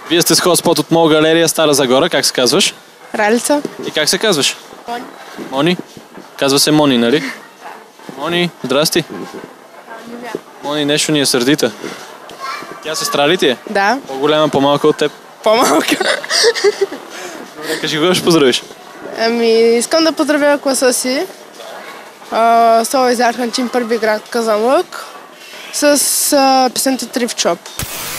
Вие сте с Хотспот от Мол галерия Стара Загора. Как се казваш? Ралица. И как се казваш? Мони. Мони? Казва се Мони, нали? Мони, здрасти. Мони, нещо ни е сърдита. Тя сестра ли ти е? Да. По-голяма, по-малка от теб? По-малка. Добре, кажи го, ще поздравиш. Искам да поздравя класа си. Соло Изарханчин, първи град Казанлък. С песента Триф Чоп.